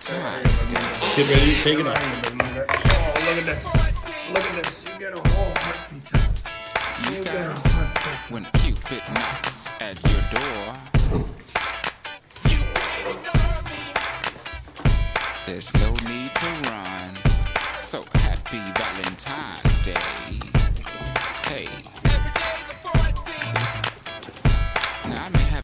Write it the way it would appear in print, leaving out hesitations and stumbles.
Valentine's Day. Get ready, take it off. Oh, look at this. Look at this. You get a whole heart content. You get a heart content. When Cupid knocks at your door, there's no need to run. So happy Valentine's.